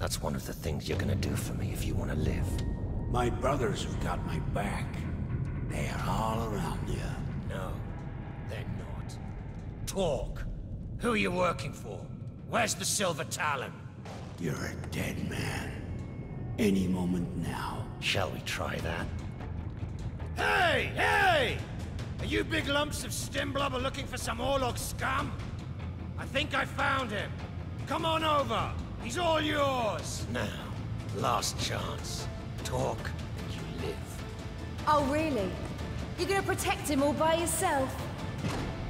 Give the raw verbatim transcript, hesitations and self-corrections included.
That's one of the things you're gonna do for me if you want to live. My brothers have got my back. They are all around you. No, they're not. Talk. Who are you working for? Where's the Silver Talon? You're a dead man. Any moment now. Shall we try that? Hey! Hey! Are you big lumps of stim blubber looking for some Orlog scum? I think I found him. Come on over. He's all yours. Now, last chance. Talk, and you live. Oh, really? You're gonna protect him all by yourself?